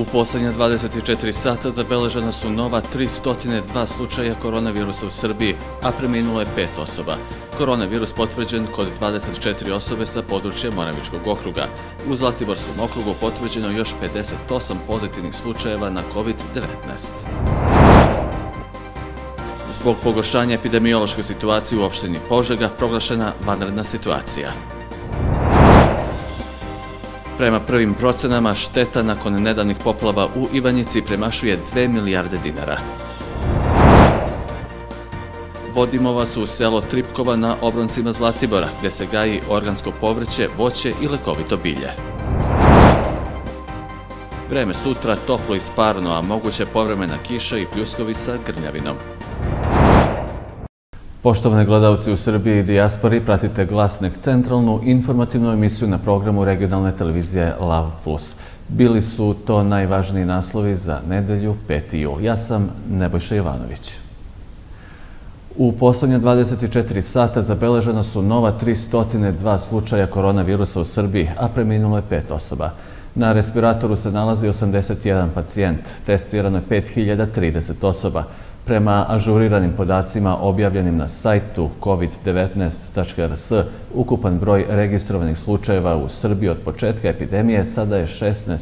poslednja 24 sata zabeležena su nova 302 slučaja koronavirusa u Srbiji, a preminulo je 5 osoba. Koronavirus potvrđen kod 24 osobe sa područja Moravičkog okruga. U Zlatiborskom okrugu potvrđeno još 58 pozitivnih slučajeva na COVID-19. Zbog pogoršanja epidemiološke situacije u opštini Požega proglašena vanredna situacija. Prema prvim procenama, šteta nakon nedavnih poplava u Ivanjici premašuje 2 milijarde dinara. Vodimo vas u selo Tripkova na obroncima Zlatibora, gde se gaji organsko povrće, voće i lekovito bilje. Vreme sutra toplo i sparno, a moguće povremena kiša i pljuskovi sa grmljavinom. Poštovani gledalci u Srbiji i dijaspori, pratite Glasnik, centralnu informativnu emisiju na programu regionalne televizije Lav Plus. Bili su to najvažniji naslovi za nedelju 5. jul. Ja sam Nebojša Jovanović. U poslednja 24 sata zabeleženo su nova 302 slučaja koronavirusa u Srbiji, a preminulo je 5 osoba. Na respiratoru se nalazi 81 pacijent, testirano je 5030 osoba. Prema ažuriranim podacima objavljenim na sajtu covid19.rs, ukupan broj registrovanih slučajeva u Srbiji od početka epidemije sada je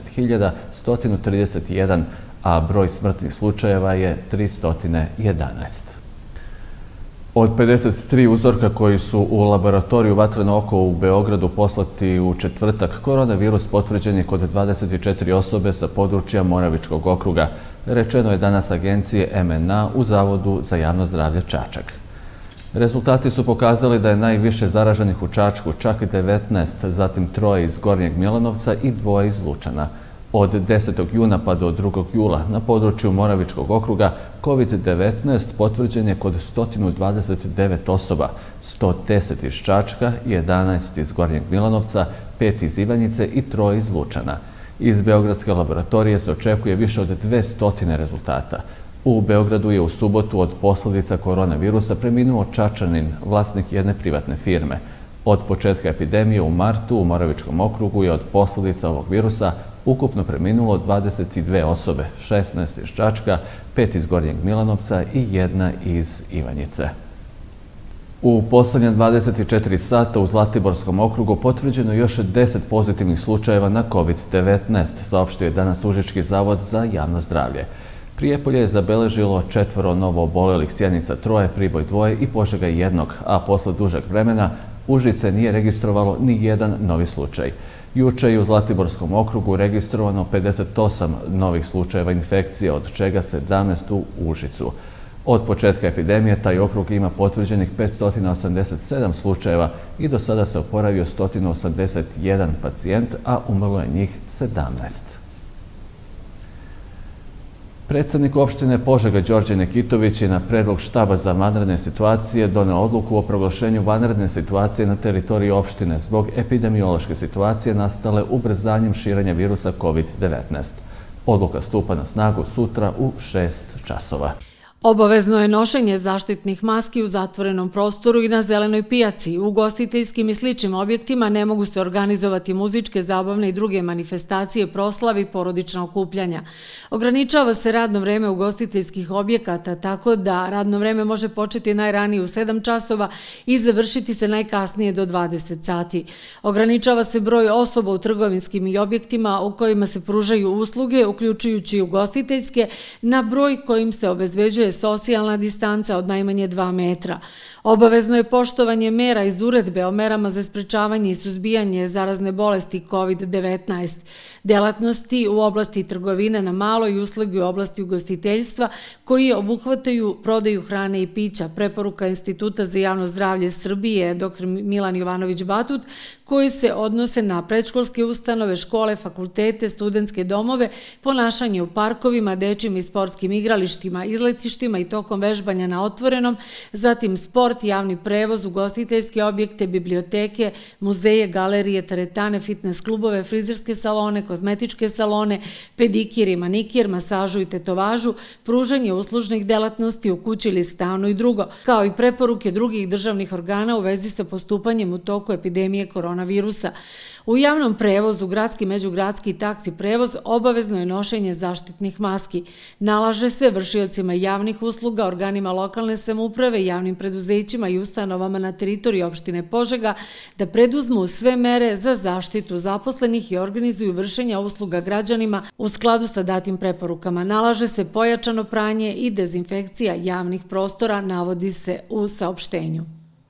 16.131, a broj smrtnih slučajeva je 311. Od 53 uzorka koji su u laboratoriju Vatreno oko u Beogradu poslati u četvrtak, koronavirus potvrđen je kod 24 osobe sa područja Moravičkog okruga, rečeno je danas agencije MNA u Zavodu za javno zdravlje Čačak. Rezultati su pokazali da je najviše zaraženih u Čačku, čak 19, zatim 3 iz Gornjeg Milanovca i 2 iz Lučana. Od 10. juna pa do 2. jula na području Moravičkog okruga COVID-19 potvrđen je kod 129 osoba, 110 iz Čačka, 11 iz Gornjeg Milanovca, 5 iz Ivanjice i 3 iz Lučana. Iz Beogradske laboratorije se očekuje više od 200 rezultata. U Beogradu je u subotu od posledica koronavirusa preminuo Čačanin, vlasnik jedne privatne firme. Od početka epidemije u martu u Moravičkom okrugu je od posledica ovog virusa ukupno preminulo 22 osobe, 16 iz Čačka, 5 iz Gornjeg Milanovca i 1 iz Ivanjice. U poslednja 24 sata u Zlatiborskom okrugu potvrđeno još 10 pozitivnih slučajeva na COVID-19, saopštio je danas Užički zavod za javno zdravlje. Prijepolje je zabeležilo 4 novo obolelih, Sjenica 3, Priboj 2 i Požega 1, a posle dužeg vremena Užice nije registrovalo ni jedan novi slučaj. Juče je u Zlatiborskom okrugu registrovano 58 novih slučajeva infekcije, od čega 17 u Užicu. Od početka epidemije taj okrug ima potvrđenih 587 slučajeva i do sada se oporavio 181 pacijent, a umrlo je njih 17. Predsednik opštine Požega Đorđe Nekitović je na predlog štaba za vanredne situacije doneo odluku o proglašenju vanredne situacije na teritoriji opštine zbog epidemiološke situacije nastale ubrzanjem širenja virusa COVID-19. Odluka stupa na snagu sutra u 6 časova. Obavezno je nošenje zaštitnih maski u zatvorenom prostoru i na zelenoj pijaci. U ugostiteljskim i sličnim objektima ne mogu se organizovati muzičke, zabavne i druge manifestacije, proslavi, porodična okupljanja. Ograničava se radno vreme ugostiteljskih objekata, tako da radno vreme može početi najranije u 7 časova i završiti se najkasnije do 20 sati. Ograničava se broj osoba u trgovinskim i objektima u kojima se pružaju usluge, uključujući ugostiteljske, na broj kojim se obezbeđuje socijalna distanca od najmanje 2 metra. Obavezno je poštovanje mera iz uredbe o merama za sprečavanje i suzbijanje zarazne bolesti COVID-19. Delatnosti u oblasti trgovine na malo i usluge u oblasti ugostiteljstva koji obuhvataju prodaju hrane i pića, preporuka Instituta za javno zdravlje Srbije dr. Milan Jovanović Batut, koji se odnose na predškolske ustanove, škole, fakultete, studentske domove, ponašanje u parkovima, dečjim i sportskim igralištima, izletištima i tokom vežbanja na otvorenom, zatim sport, javni prevoz, ugostiteljske objekte, biblioteke, muzeje, galerije, teretane, fitness klubove, frizerske salone, kozmetičke salone, pedikir i manikir, masažu i tetovažu, pružanje uslužnih delatnosti u kući ili stanu i drugo, kao i preporuke drugih državnih organa u vezi sa postupanjem u toku epidemije koronavirusa koronavirusa. U javnom prevozu, gradski, međugradski i taksi prevoz obavezno je nošenje zaštitnih maski. Nalaže se vršiocima javnih usluga, organima lokalne samouprave, javnim preduzećima i ustanovama na teritoriji opštine Požega da preduzmu sve mere za zaštitu zaposlenih i organizuju vršenja usluga građanima u skladu sa datim preporukama. Nalaže se pojačano pranje i dezinfekcija javnih prostora, navodi se u saopštenju.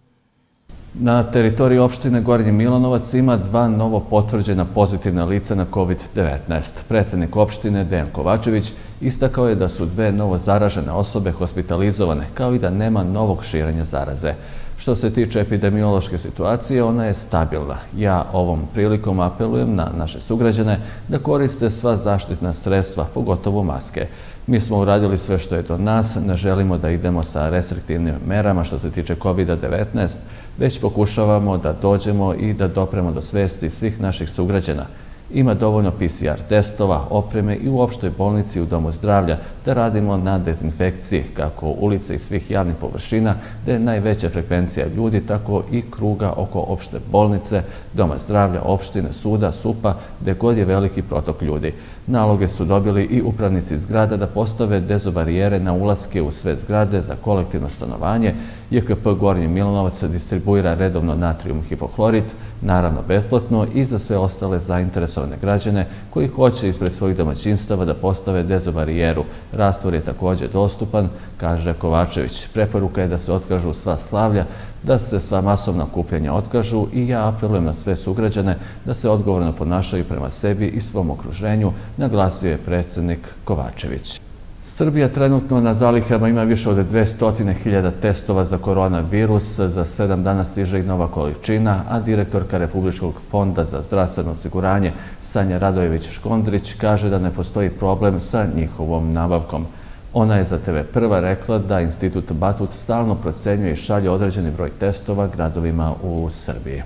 Na teritoriji opštine Gornji Milanovac ima 2 novo potvrđena pozitivna lica na COVID-19. Predsjednik opštine Dejan Kovačević istakao je da su 2 novo zaražene osobe hospitalizovane, kao i da nema novog širenja zaraze. Što se tiče epidemiološke situacije, ona je stabilna. Ja ovom prilikom apelujem na naše sugrađane da koriste sva zaštitna sredstva, pogotovo maske. Mi smo uradili sve što je do nas, ne želimo da idemo sa restriktivnim merama što se tiče COVID-19, već pokušavamo da dođemo i da dopremo do svesti svih naših sugrađana. Ima dovoljno PCR testova, opreme i u opštoj bolnici i u domu zdravlja da radimo na dezinfekciji kako ulice i svih javnih površina gde je najveća frekvencija ljudi, tako i kruga oko opšte bolnice, doma zdravlja, opštine, suda, SUP-a, gde god je veliki protok ljudi. Naloge su dobili i upravnici zgrada da postave dezobarijere na ulaske u sve zgrade za kolektivno stanovanje. JKP Gornji Milanovac distribuira redovno natrijum hipoklorit, naravno besplatno, i za sve ostale zainteresovane građane koji hoće ispred svojih domaćinstava da postave dezobarijeru. Rastvor je također dostupan, kaže Kovačević. Preporuka je da se otkažu sva slavlja, da se sva masovna okupljanja otkažu i ja apelujem na sve sugrađane da se odgovorno ponašaju prema sebi i svom okruženju, naglasio je predsjednik Kovačević. Srbija trenutno na zalihama ima više od 200.000 testova za koronavirus. Za 7 dana stiže i nova količina, a direktorka Republičkog fonda za zdravstveno osiguranje Sanja Radojević-Škondrić kaže da ne postoji problem sa njihovom nabavkom. Ona je za TV Prva rekla da Institut Batut stalno procenjuje i šalje određeni broj testova gradovima u Srbiji.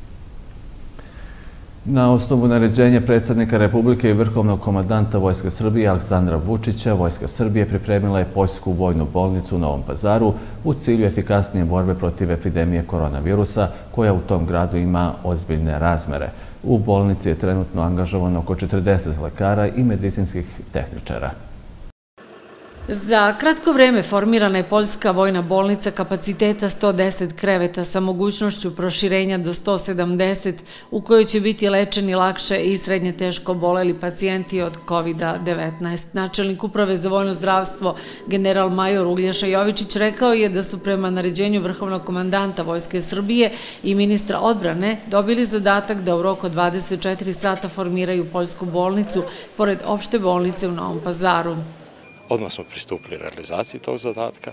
Na osnovu naređenja predsjednika Republike i vrhovnog komandanta Vojske Srbije Aleksandra Vučića, Vojska Srbije pripremila je Poljsku vojnu bolnicu u Novom Pazaru u cilju efikasnije borbe protiv epidemije koronavirusa, koja u tom gradu ima ozbiljne razmere. U bolnici je trenutno angažovano oko 40 lekara i medicinskih tehničara. Za kratko vreme formirana je Poljska vojna bolnica kapaciteta 110 kreveta sa mogućnošću proširenja do 170, u kojoj će biti lečeni lakše i srednje teško oboleli pacijenti od COVID-19. Načelnik Uprave za vojno zdravstvo, general major Uglješa Jovičić, rekao je da su prema naređenju vrhovnog komandanta Vojske Srbije i ministra odbrane dobili zadatak da u roku od 24 sata formiraju Poljsku bolnicu pored opšte bolnice u Novom Pazaru. Odmah smo pristupili realizaciji tog zadatka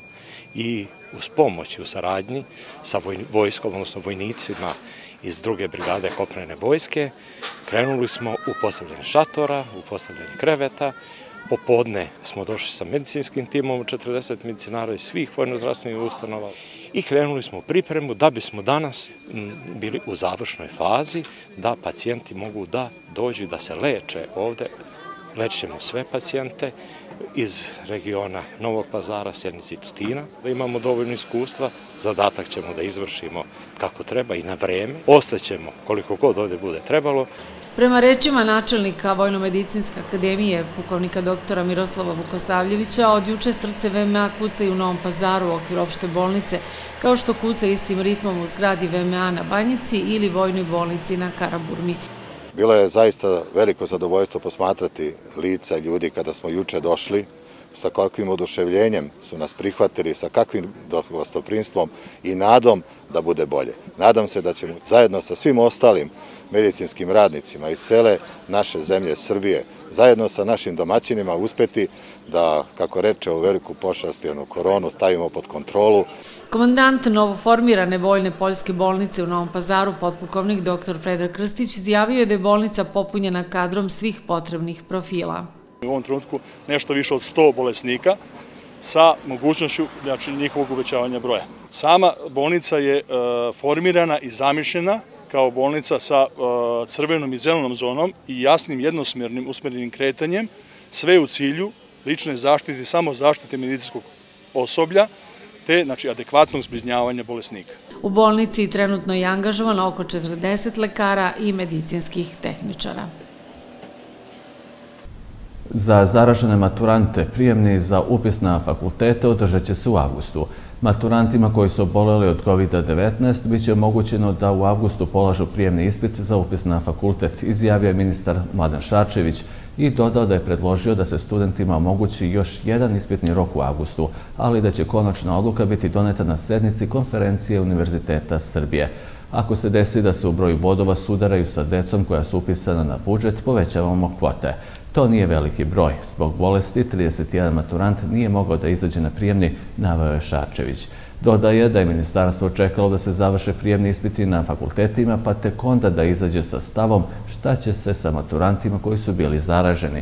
i uz pomoć i u saradnji sa vojskom, odnosno vojnicima iz 2. brigade kopnene vojske, krenuli smo u postavljanje šatora, u postavljanje kreveta. Popodne smo došli sa medicinskim timom, 40 medicinara iz svih vojno-zdravstvenih ustanova i krenuli smo u pripremu da bismo danas bili u završnoj fazi, da pacijenti mogu da dođu i da se leče ovde. Lečimo sve pacijente iz regiona Novog Pazara, Sjenice i Tutina. Da imamo dovoljno iskustva, zadatak ćemo da izvršimo kako treba i na vreme. Ostaćemo koliko god ovdje bude trebalo. Prema rečima načelnika Vojno-medicinske akademije, pukovnika doktora Miroslava Vukosavljevića, od juče srce VMA kuca i u Novom Pazaru u okviru opšte bolnice, kao što kuca istim ritmom u zgradi VMA na Banjici ili Vojnoj bolnici na Karaburmi. Bilo je zaista veliko zadovoljstvo posmatrati lica ljudi kada smo juče došli, sa kakvim oduševljenjem su nas prihvatili, sa kakvim gostoprimstvom i nadom da bude bolje. Nadam se da ćemo zajedno sa svim ostalim medicinskim radnicima iz cele naše zemlje Srbije, zajedno sa našim domaćinima uspeti da, kako reče, u veliku pošast i koronu stavimo pod kontrolu. Komandant novoformirane vojne poljske bolnice u Novom Pazaru, potpukovnik dr. Predrag Krstić, izjavio je da je bolnica popunjena kadrom svih potrebnih profila. U ovom trenutku nešto više od 100 bolesnika sa mogućnošću njihovog uvećavanja broja. Sama bolnica je formirana i zamišljena kao bolnica sa crvenom i zelenom zonom i jasnim jednosmjernim usmjerenim kretanjem, sve u cilju lične zaštite i samo zaštite medicinskog osoblja, te znači adekvatnog zbrinjavanja bolesnika. U bolnici trenutno je angažovano oko 40 lekara i medicinskih tehničara. Za zaražene maturante prijemni za upis na fakultete održat će se u avgustu. Maturantima koji su oboleli od COVID-19 bit će omogućeno da u avgustu polažu prijemni ispit za upis na fakultet, izjavio je ministar Mladen Šarčević i dodao da je predložio da se studentima omogući još jedan ispitni rok u avgustu, ali da će konačna odluka biti doneta na sednici konferencije Univerziteta Srbije. Ako se desi da se u broju bodova sudaraju sa decom koja su upisana na budžet, povećavamo kvote. To nije veliki broj. Zbog bolesti 31 maturant nije mogao da izađe na prijemni, naveo je Šarčević. Dodaje da je ministarstvo čekalo da se završe prijemni ispiti na fakultetima, pa tek onda da izađe sa stavom šta će se sa maturantima koji su bili zaraženi.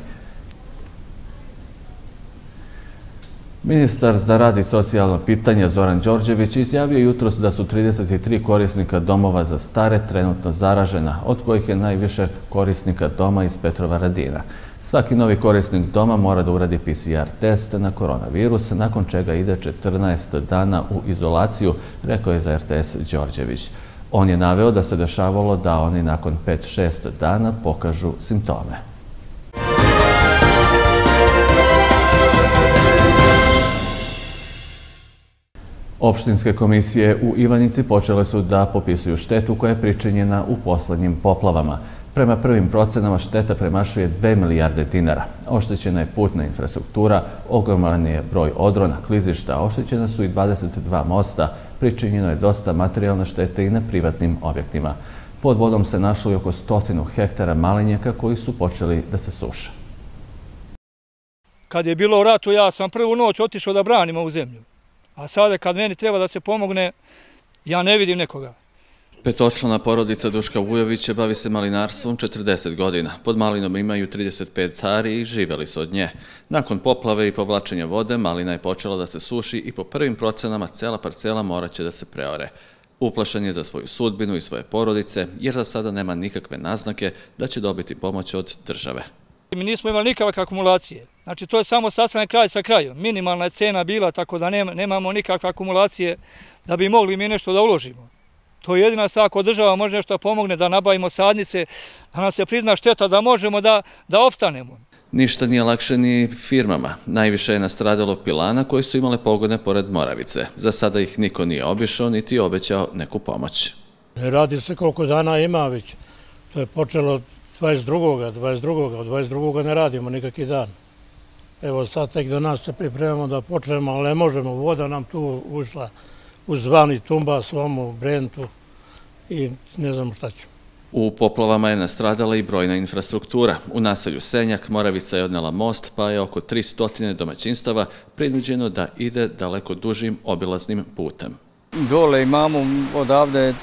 Ministar za rad i socijalna pitanja Zoran Đorđević izjavio jutros da su 33 korisnika domova za stare trenutno zaražena, od kojih je najviše korisnika doma iz Petrovaradina. Svaki novi korisnik doma mora da uradi PCR test na koronavirus, nakon čega ide 14 dana u izolaciju, rekao je za RTS Đorđević. On je naveo da se dešavalo da oni nakon 5-6 dana pokažu simptome. Opštinske komisije u Ivanjici počele su da popisuju štetu koja je pričinjena u poslednjim poplavama. Prema prvim procenama šteta premašuje 2 milijarde dinara. Oštećena je putna infrastruktura, ogroman je broj odrona, klizišta, oštećena su i 22 mosta, pričinjeno je dosta materijalne štete i na privatnim objektima. Pod vodom se našlo i oko 100 hektara malinjaka koji su počeli da se suše. Kad je bilo u ratu, ja sam prvu noć otišao da branim ovu zemlju. A sada kad meni treba da se pomogne, ja ne vidim nekoga. Petočlana porodica Duška Vujovića bavi se malinarstvom 40 godina. Pod malinom imaju 35 ari i živeli su od nje. Nakon poplave i povlačenja vode, malina je počela da se suši i po prvim procenama cela parcela moraće da se preore. Uplašen je za svoju sudbinu i svoje porodice, jer za sada nema nikakve naznake da će dobiti pomoć od države. Mi nismo imali nikakve akumulacije. Znači, to je samo sastanak kraj sa krajom. Minimalna je cena bila, tako da nemamo nikakve akumulacije da bi mogli mi nešto da uložimo. To je jedina stvar, ako država može nešto pomogne da nabavimo sadnice, da nam se prizna šteta, da možemo da opstanemo. Ništa nije lakše ni firmama. Najviše je nastradalo pilana koji su imale pogone pored Moravice. Za sada ih niko nije obišao niti obećao neku pomoć. Radi se koliko dana ima već. To je počelo 22. Od 22. ne radimo nikakvi dan. Evo sad tek da nas se pripremamo da počnemo, ali ne možemo. Voda nam tu ušla u Zvani, Tumba, Slomu, Brentu i ne znamo šta ćemo. U poplavama je nastradala i brojna infrastruktura. U naselju Senjak Moravica je odnela most, pa je oko 300 domaćinstava prinuđeno da ide daleko dužim obilaznim putem. Dole imamo odavde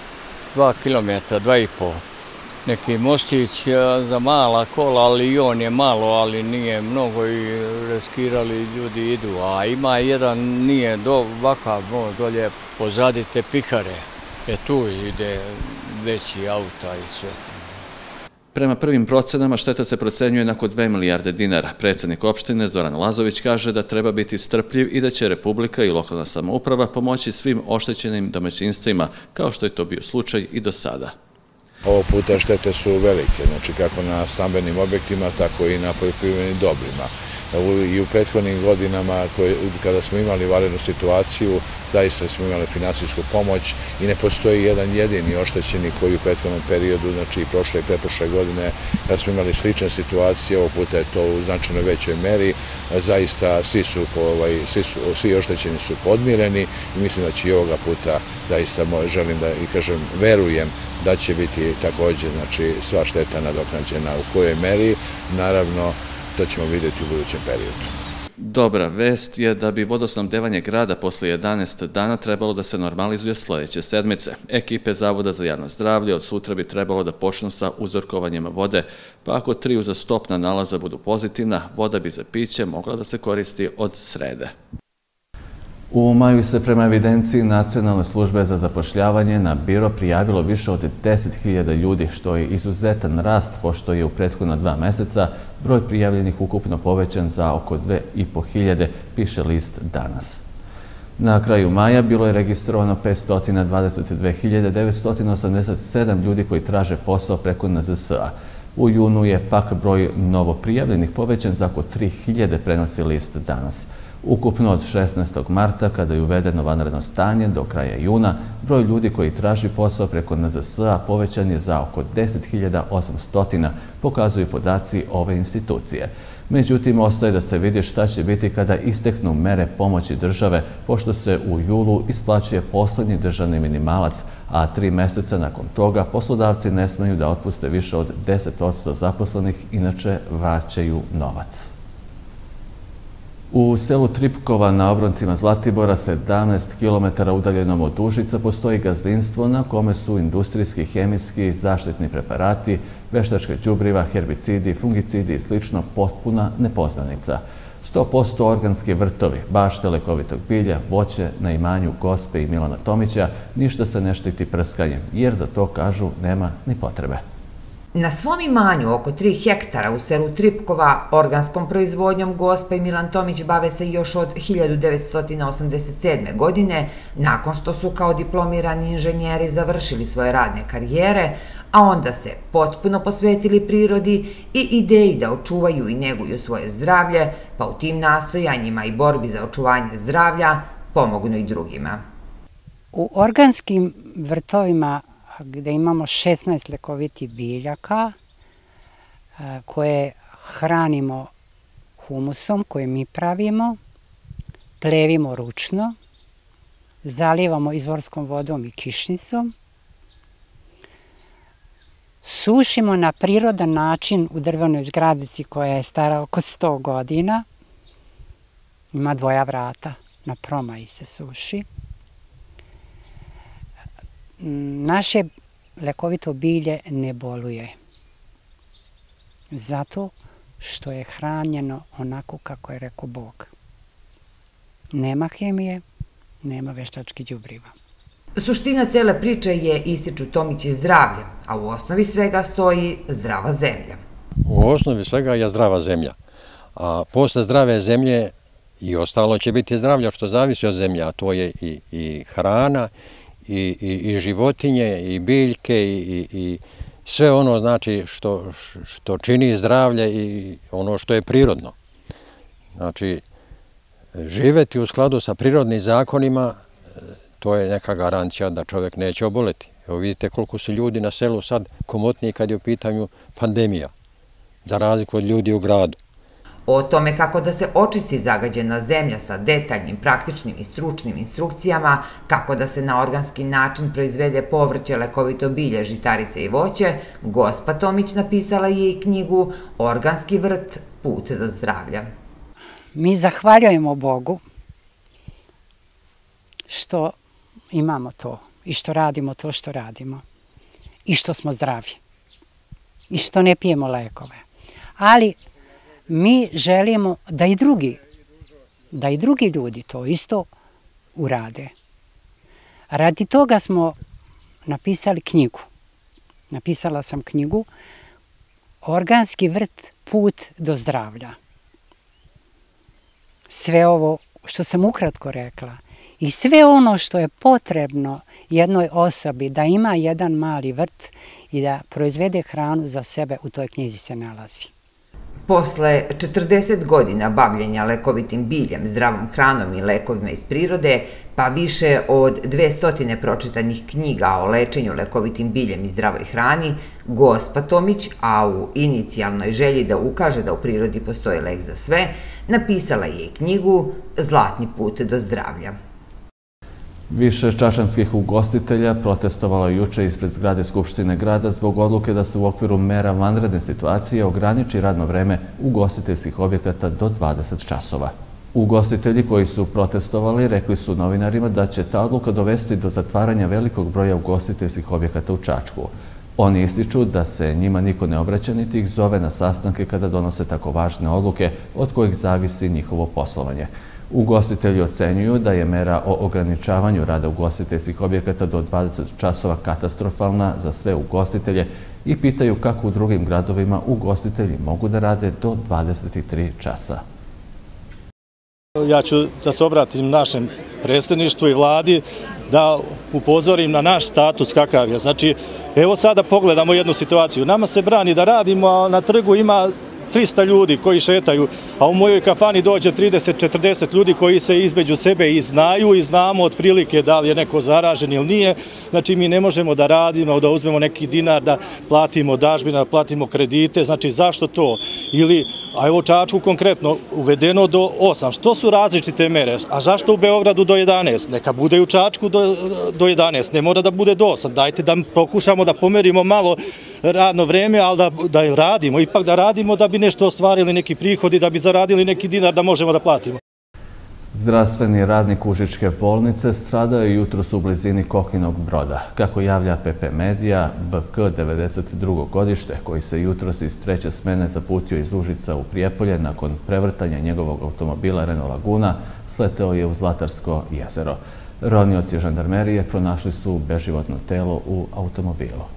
2 kilometra, 2,5. Neki mostić za mala kola, ali i on je malo, ali nije mnogo i riskirali ljudi idu. A ima jedan, nije ovakav, dolje pozadi te Pihare. Tu ide veći auta i sve. Prema prvim procenama šteta se procenjuje na oko 2 milijarde dinara. Predsjednik opštine Zoran Lazović kaže da treba biti strpljiv i da će Republika i lokalna samouprava pomoći svim oštećenim domaćinstvima, kao što je to bio slučaj i do sada. Ovog puta štete su velike, znači kako na stambenim objektima, tako i na poljoprivrednim dobrima. I u prethodnim godinama kada smo imali vanrednu situaciju, zaista smo imali finansijsku pomoć i ne postoji jedan jedini oštećeni koji u prethodnom periodu, znači i prošle i pretprošle godine, kada smo imali slične situacije, ovog puta je to u značajno većoj meri, zaista svi oštećeni su podmireni i mislim da će i ovoga puta, zaista želim da i kažem, verujem da će biti također, znači, sva šteta nadoknađena u kojoj meri, naravno, to ćemo vidjeti u budućem periodu. Dobra vest je da bi vodosnabdevanje grada posle 11 dana trebalo da se normalizuje sljedeće sedmice. Ekipe Zavoda za javno zdravlje od sutra bi trebalo da počnu sa uzorkovanjem vode, pa ako 3 uzastopna nalaza budu pozitivna, voda bi za piće mogla da se koristi od srede. U maju se prema evidenciji Nacionalne službe za zapošljavanje na biro prijavilo više od 10.000 ljudi, što je izuzetan rast, pošto je u prethodna 2 meseca broj prijavljenih ukupno povećan za oko 2.500, piše list Danas. Na kraju maja bilo je registrovano 522.987 ljudi koji traže posao preko NZS-a. U junu je pak broj novoprijavljenih povećan za oko 3.000, prenosi list Danas. Ukupno od 16. marta, kada je uvedeno vanredno stanje, do kraja juna, broj ljudi koji traži posao preko NZS-a povećan je za oko 10.800, pokazuju podaci ove institucije. Međutim, ostaje da se vidi šta će biti kada isteknu mere pomoći države, pošto se u julu isplaćuje poslednji državni minimalac, a 3 meseca nakon toga poslodavci ne smeju da otpuste više od 10% zaposlenih, inače vraćaju novac. U selu Tripkova na obroncima Zlatibora, 17 km udaljenom od Užica, postoji gazdinstvo na kome su industrijski, hemijski, zaštitni preparati, veštačka đubriva, herbicidi, fungicidi i slično potpuna nepoznanica. 100% organski vrtovi, bašte lekovitog bilja, voće na imanju Gospe i Milana Tomića, ništa se ne štiti prskanjem, jer za to, kažu, nema ni potrebe. Na svom imanju oko 3 hektara u selu Tripkova organskom proizvodnjom Gospa i Milan Tomić bave se još od 1987. godine, nakon što su kao diplomirani inženjeri završili svoje radne karijere, a onda se potpuno posvetili prirodi i ideji da očuvaju i neguju svoje zdravlje, pa u tim nastojanjima i borbi za očuvanje zdravlja pomognu i drugima. U organskim vrtovima gde imamo 16 lekovitih biljaka koje hranimo humusom koje mi pravimo, plevimo ručno, zalivamo izvorskom vodom i kišnicom, sušimo na prirodan način u drvenoj zgradici koja je stara oko 100 godina, ima 2 vrata, na promaji se suši. Naše lekovito bilje ne boluje, zato što je hranjeno onako kako je rekao Bog. Nema hemije, nema veštačkih đubriva. Suština cele priče je, ističu Tomići, zdravlje, a u osnovi svega stoji zdrava zemlja. U osnovi svega je zdrava zemlja, a posle zdrave zemlje i ostalo će biti zdravlje što zavisi od zemlje, a to je i hrana, i životinje, i biljke, i sve ono znači što čini zdravlje i ono što je prirodno. Znači, živeti u skladu sa prirodnim zakonima, to je neka garancija da čovjek neće oboleti. Evo vidite koliko su ljudi na selu sad komotniji kad je u pitanju pandemija, za razliku od ljudi u gradu. O tome kako da se očisti zagađena zemlja sa detaljnim, praktičnim i stručnim instrukcijama, kako da se na organski način proizvede povrće, lekovito bilje, žitarice i voće, Gospa Tomić napisala je i knjigu Organski vrt, put do zdravlja. Mi zahvaljujemo Bogu što imamo to i što radimo to što radimo i što smo zdravi i što ne pijemo lekove. Ali mi želimo da i drugi ljudi to isto urade. Radi toga smo napisali knjigu. Napisala sam knjigu Organski vrt, put do zdravlja. Sve ovo što sam ukratko rekla i sve ono što je potrebno jednoj osobi da ima jedan mali vrt i da proizvede hranu za sebe, u toj knjizi se nalazi. Posle 40 godina bavljenja lekovitim biljem, zdravom hranom i lekovima iz prirode, pa više od 200 pročitanih knjiga o lečenju lekovitim biljem i zdravoj hrani, Gospa Tomić, a u inicijalnoj želji da ukaže da u prirodi postoji lek za sve, napisala je i knjigu Zlatni put do zdravlja. Više čačanskih ugostitelja protestovalo juče ispred zgrade Skupštine grada zbog odluke da se u okviru mera vanredne situacije ograniči radno vreme ugostiteljskih objekata do 20 časova. Ugostitelji koji su protestovali rekli su novinarima da će ta odluka dovesti do zatvaranja velikog broja ugostiteljskih objekata u Čačku. Oni ističu da se njima niko ne obraća niti ih zove na sastanke kada donose tako važne odluke od kojih zavisi njihovo poslovanje. Ugostitelji ocenjuju da je mera o ograničavanju rada ugostiteljskih objekata do 20 časova katastrofalna za sve ugostitelje i pitaju kako u drugim gradovima ugostitelji mogu da rade do 23 časa. Ja ću da se obratim našem predsjedništvu i vladi da upozorim na naš status kakav je. Znači, evo sada pogledamo jednu situaciju. Nama se brani da radimo, a na trgu ima 300 ljudi koji šetaju, a u mojoj kafani dođe 30-40 ljudi koji se između sebe i znaju i znamo otprilike da li je neko zaražen ili nije. Znači, mi ne možemo da radimo, da uzmemo neki dinar, da platimo dažbine, da platimo kredite. Znači, zašto to? Ili, a evo Čačku konkretno, uvedeno do 8. Što su različite mere? A zašto u Beogradu do 11? Neka bude u Čačku do 11, ne mora da bude do 8. Dajte da pokušamo da pomerimo malo radno vreme, ali da radimo, ipak da radimo da bi nešto ostvarili neki prihodi, da bi zaradili neki dinar da možemo da platimo. Zdravstveni radnik Užičke bolnice stradao je jutros u blizini Kokinog Broda. Kako javlja PP Medija, BK 92. godište, koji se jutros iz 3. smene zaputio iz Užica u Prijepolje nakon prevrtanja njegovog automobila Renault Laguna, sleteo je u Zlatarsko jezero. Ronioci žandarmerije pronašli su beživotno telo u automobilu.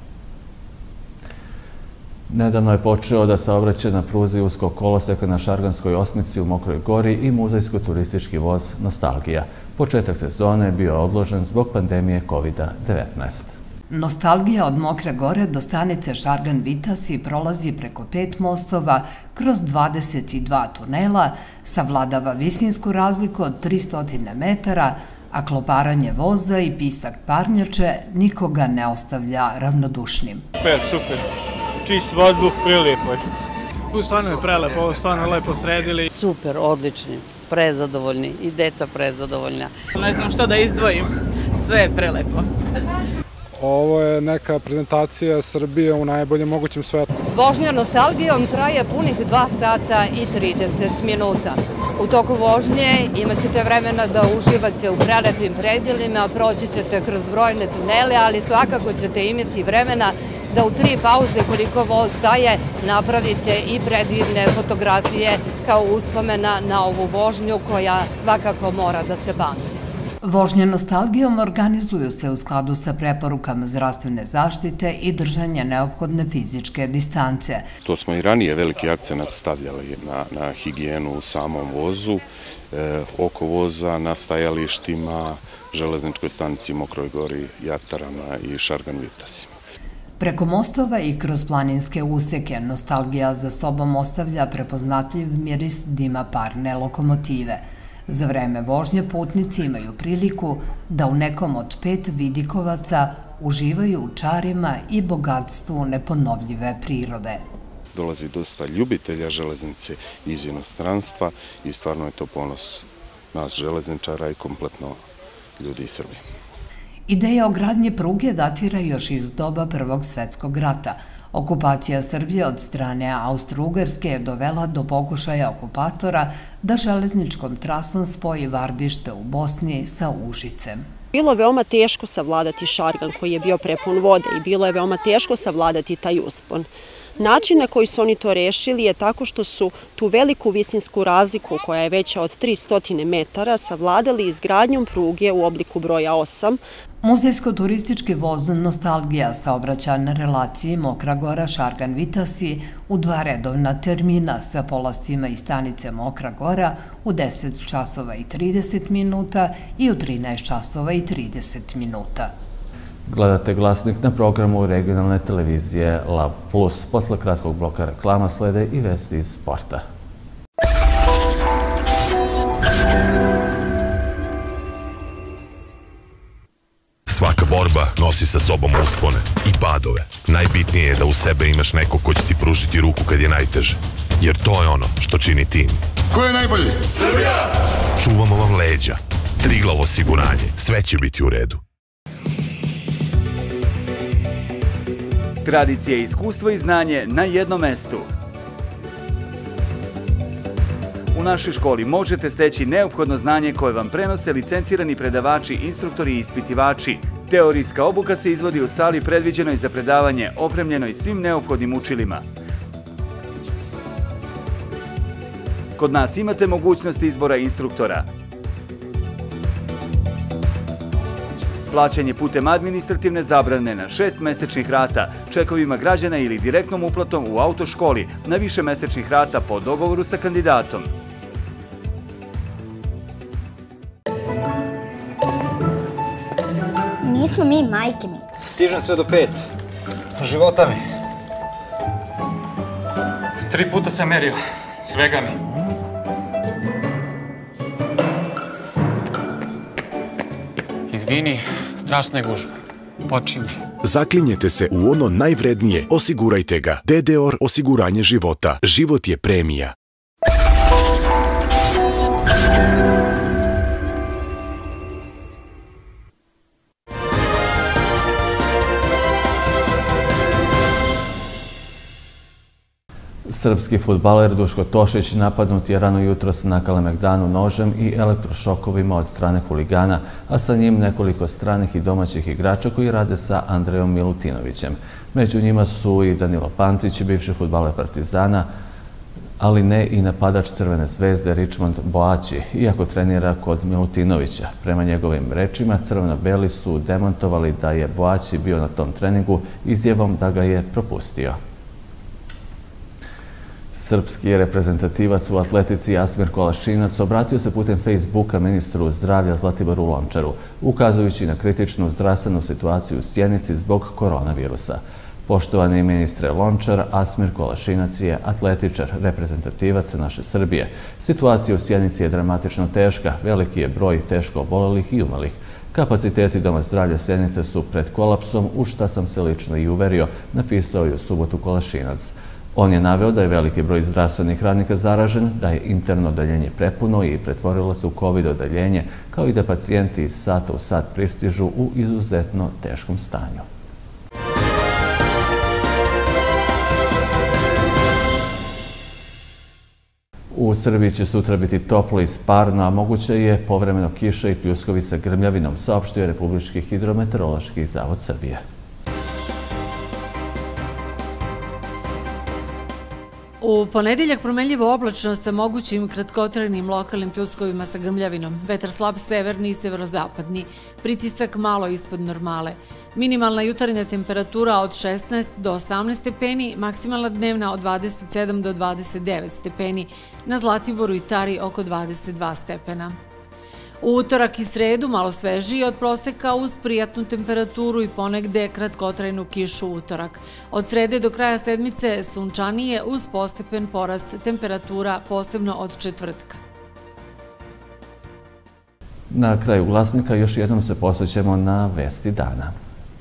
Nedavno je počeo da saobraća na pruzi uskog koloseka na Šarganskoj osmici u Mokroj Gori i muzejsko-turistički voz Nostalgija. Početak sezone bio je odložen zbog pandemije COVID-19. Nostalgija od Mokre Gore do stanice Šargan Vitasi prolazi preko 5 mostova, kroz 22 tunela, savladava visinsku razliku od 300 metara, a kloparanje voza i pisak parnjače nikoga ne ostavlja ravnodušnim. Super. Čist vazduh, prelijepo je. Tu stvarno je prelepo, ovo stvarno lepo sredili. Super, odlični, prezadovoljni i deca prezadovoljna. Ne znam šta da izdvojim, sve je prelepo. Ovo je neka prezentacija Srbije u najboljem mogućem svetu. Vožnja Nostalgijom traje punih 2 sata i 30 minuta. U toku vožnje imat ćete vremena da uživate u prelepim predjelima, proći ćete kroz brojne tunele, ali svakako ćete imati vremena da u 3 pauze koliko voz daje napravite i predivne fotografije kao uspomena na ovu vožnju koja svakako mora da se pamti. Vožnje Nostalgijom organizuju se u skladu sa preporukama zdravstvene zaštite i držanja neophodne fizičke distance. To smo i ranije veliki akcenat stavljali na higijenu u samom vozu, oko voza, na stajalištima, železničkoj stanici Mokroj Gori, Jatarama i Šargan Vitasi. Preko mostova i kroz planinske useke Nostalgija za sobom ostavlja prepoznatljiv miris dima parne lokomotive. Za vreme vožnje putnici imaju priliku da u nekom od 5 vidikovaca uživaju u čarima i bogatstvu neponovljive prirode. Dolazi dosta ljubitelja železnice iz inostranstva i stvarno je to ponos nas železničara i kompletno ljudi iz Srbije. Ideja o gradnji pruge datira još iz doba Prvog svjetskog rata. Okupacija Srbije od strane Austro-Ugarske je dovela do pokušaja okupatora da železničkom trasom spoji Vardište u Bosni sa Užicem. Bilo je veoma teško savladati Šargan koji je bio prepun vode i bilo je veoma teško savladati taj uspon. Način na koji su oni to rešili je tako što su tu veliku visinsku razliku koja je veća od 300 metara savladali izgradnjom pruge u obliku broja 8. Muzejsko-turistički voz Nostalgija saobraća na relaciji Mokra Gora Šargan Vitasi u 2 redovna termina sa polascima iz stanice Mokra Gora u 10 časova i 30 minuta i u 13 časova i 30 minuta. Gledate Glasnik na programu regionalne televizije Lav Plus. Posle kratkog bloka reklama slede i vesti iz sporta. Svaka borba nosi sa sobom uspone i padove. Najbitnije je da u sebe imaš neko ko će ti pružiti ruku kad je najteže. Jer to je ono što čini tim. Ko je najbolji? Srbija! Čuvamo vam leđa. Triglav osiguranje. Sve će biti u redu. Tradicije, iskustvo i znanje na jednom mestu. U našoj školi možete steći neophodno znanje koje vam prenose licencirani predavači, instruktori i ispitivači. Teorijska obuka se izvodi u sali predviđenoj za predavanje, opremljenoj svim neophodnim učilima. Kod nas imate mogućnost izbora instruktora. Plaćanje putem administrativne zabrane na 6 mesečnih rata, čekovima građana ili direktnom uplatom u autoškoli na više mesečnih rata po dogovoru sa kandidatom. nismo mi majke mi. Stižem sve do 5. Života mi. 3 puta sam merio. Svega mi. Izvini, strašna je gužva. Oči mi. Zaklinjete se u ono najvrednije, osigurajte ga. DDOR osiguranje života. Život je premija. Srpski fudbaler Duško Tošić napadnut je rano jutros na Kalemegdanu nožem i elektrošokovima od strane huligana, a sa njim nekoliko stranih i domaćih igrača koji rade sa Andrejom Milutinovićem. Među njima su i Danilo Pantić, bivši fudbaler Partizana, ali ne i napadač Crvene zvezde Richmond Boaći, iako trenira kod Milutinovića. Prema njegovim rečima, crveno-beli su demontovali da je Boaći bio na tom treningu izjavom da ga je propustio. Srpski reprezentativac u atletici Asmir Kolašinac obratio se putem Facebooka ministru zdravlja Zlatiboru Lončaru, ukazujući na kritičnu zdravstvenu situaciju u Sjenici zbog koronavirusa. Poštovani ministre Lončar, Asmir Kolašinac je atletičar, reprezentativac naše Srbije. Situacija u Sjenici je dramatično teška, veliki je broj teško obolelih i umrlih. Kapaciteti Doma zdravlja Sjenice su pred kolapsom, u šta sam se lično i uverio, napisao je u subotu Kolašinac. On je naveo da je veliki broj zdravstvenih radnika zaražen, da je interno odeljenje prepuno i pretvorilo se u COVID odeljenje, kao i da pacijenti iz sata u sat pristižu u izuzetno teškom stanju. U Srbiji će sutra biti toplo i sparno, a moguće je povremeno kiša i pljuskovi sa grmljavinom, saopštio je Republički hidrometeorološki zavod Srbije. U ponedeljak promenljivo oblačno sa mogućim kratkotrajnim lokalnim pljuskovima sa grmljavinom. Vetar slab severni i severozapadni. Pritisak malo ispod normale. Minimalna jutarnja temperatura od 16 do 18 stepeni, maksimalna dnevna od 27 do 29 stepeni. Na Zlatiboru i Tari oko 22 stepena. U utorak i sredu malo svežiji od proseka uz prijatnu temperaturu i ponegde kratkotrajnu kišu u utorak. Od srede do kraja sedmice sunčanije uz postepen porast temperatura, posebno od četvrtka. Na kraju glasnika još jednom se posvećemo na vesti dana.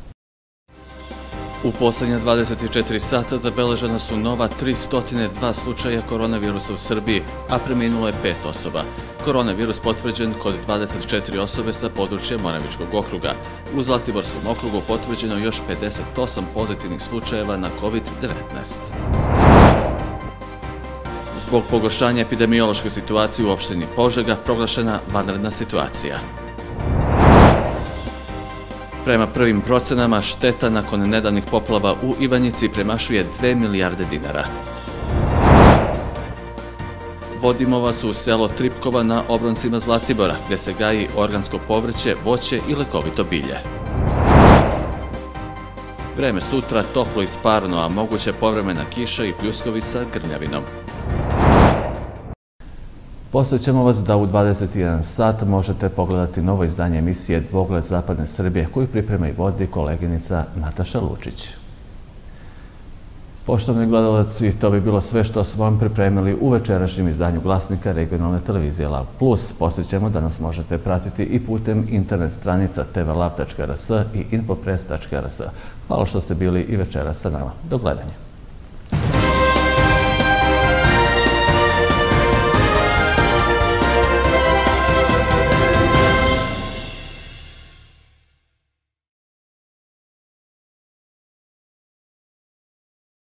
U poslednja 24 sata zabeležena su nova 302 slučaja koronavirusa u Srbiji, a preminulo je 5 osoba. Koronavirus potvrđen kod 24 osobe sa područja Moravičkog okruga. U Zlatiborskom okrugu potvrđeno još 58 pozitivnih slučajeva na COVID-19. Zbog pogoršanja epidemiološke situacije u opštini Požega proglašena vanredna situacija. Prema prvim procenama, šteta nakon nedavnih poplava u Ivanjici premašuje 2 milijarde dinara. Vodimo vas u selo Tripkova na obroncima Zlatibora, gde se gaji organsko povrće, voće i lekovito bilje. Vreme sutra toplo i sparno, a moguće povremena kiša i pljuskovi sa grmljavinom. Podsećamo vas da u 21 sat možete pogledati novo izdanje emisije Dvogled Zapadne Srbije, koju priprema i vodi koleginica Nataša Lučić. Poštovani gledalci, to bi bilo sve što smo vam pripremili u večerašnjem izdanju glasnika regionalne televizije Lav Plus. Podsećamo da nas možete pratiti i putem internet stranica tvlav.rs i infopress.rs. Hvala što ste bili i večeras sa nama. Do gledanja.